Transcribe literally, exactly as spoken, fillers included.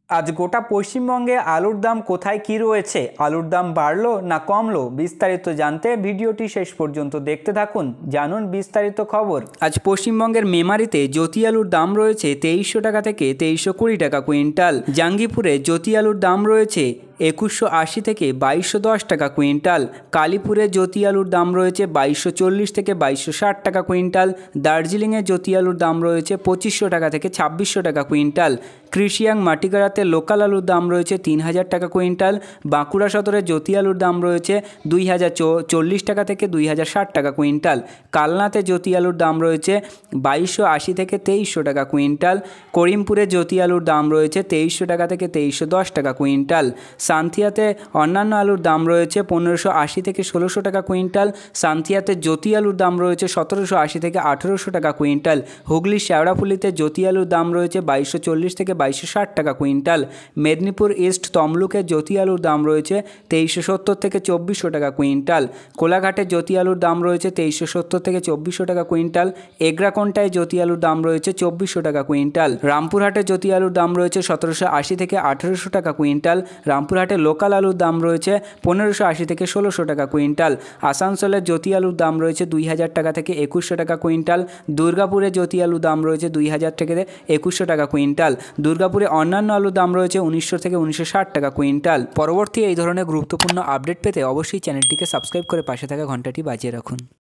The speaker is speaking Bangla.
আজ গোটা পশ্চিমবঙ্গে আলুর দাম কোথায় কী রয়েছে, আলুর দাম বাড়লো না কমলো, বিস্তারিত জানতে ভিডিওটি শেষ পর্যন্ত দেখতে থাকুন, জানুন বিস্তারিত খবর। আজ পশ্চিমবঙ্গের মেমারিতে জ্যোতি আলুর দাম রয়েছে তেইশশো টাকা থেকে তেইশশো কুড়ি টাকা কুইন্টাল। জাঙ্গিপুরে জ্যোতি আলুর দাম রয়েছে একুশশো আশি থেকে বাইশশো দশ টাকা কুইন্টাল। কালীপুরে জ্যোতি আলুর দাম রয়েছে বাইশশো চল্লিশ থেকে বাইশশো ষাট টাকা কুইন্টাল। দার্জিলিংয়ে জ্যোতি আলুর দাম রয়েছে পঁচিশশো টাকা থেকে ছাব্বিশশো টাকা কুইন্টাল। কৃষিয়াং মাটিগাড়াতে লোকাল আলুর দাম রয়েছে তিন হাজার টাকা কুইন্টাল। বাঁকুড়া সদরে জ্যোতি আলুর দাম রয়েছে দুই হাজার চল্লিশ টাকা থেকে দুই হাজার ষাট টাকা কুইন্টাল। কালনাতে জ্যোতি আলুর দাম রয়েছে বাইশশো আশি থেকে তেইশশো টাকা কুইন্টাল। করিমপুরে জ্যোতি আলুর দাম রয়েছে তেইশশো টাকা থেকে তেইশশো দশ টাকা কুইন্টাল। সান্থিয়াতে অন্যান্য আলুর দাম রয়েছে পনেরোশো আশি থেকে ষোলোশো টাকা কুইন্টাল। সান্থিয়াতে জ্যোতি আলুর দাম রয়েছে সতেরোশো আশি থেকে আঠেরোশো টাকা কুইন্টাল। হুগলির শেওড়াফুলিতে জ্যোতি আলুর দাম রয়েছে বাইশশো চল্লিশ থেকে বাইশশো ষাট টাকা কুইন্টাল। মেদিনীপুর ইস্ট তমলুকে জ্যোতি আলুর দাম রয়েছে তেইশশো সত্তর থেকে চব্বিশশো টাকা কুইন্টাল। কোলাঘাটে জ্যোতি আলুর দাম রয়েছে তেইশশো সত্তর থেকে চব্বিশশো টাকা কুইন্টাল। এগ্রাকোন্টায় জ্যোতি আলুর দাম রয়েছে চব্বিশশো টাকা কুইন্টাল। রামপুরহাটে জ্যোতি আলুর দাম রয়েছে সতেরোশো আশি থেকে আঠেরোশো টাকা কুইন্টাল। রামপুরহাটে লোকাল আলুর দাম রয়েছে পনেরোশো আশি থেকে ষোলোশো টাকা কুইন্টাল। আসানসোলের জ্যোতি আলুর দাম রয়েছে দুই হাজার টাকা থেকে একুশশো টাকা কুইন্টাল। দুর্গাপুরে জ্যোতি আলুর দাম রয়েছে দুই হাজার থেকে একুশশো টাকা কুইন্টাল। দুর্গাপুরে অন্যান্য আলুর দাম রয়েছে উনিশশো থেকে উনিশশো ষাট টাকা কুইন্টাল। পরবর্তী এই ধরনের গুরুত্বপূর্ণ আপডেট পেতে অবশ্যই চ্যানেলটিকে সাবস্ক্রাইব করে পাশে থাকা ঘন্টাটি বাজিয়ে রাখুন।